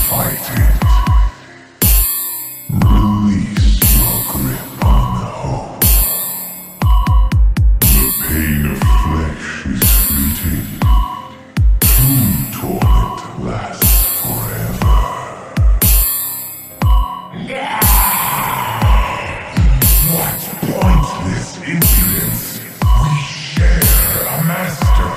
fight it. Release your grip on the hope. The pain of flesh is fleeting. True torment lasts forever. What pointless impudence! We share a master.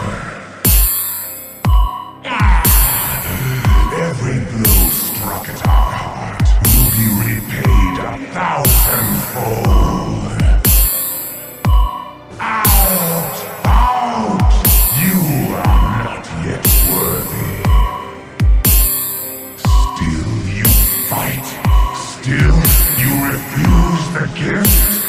Every blow struck at our heart will be repaid 1,000-fold. Out! Out! You are not yet worthy. Still you fight. Still you refuse the gift.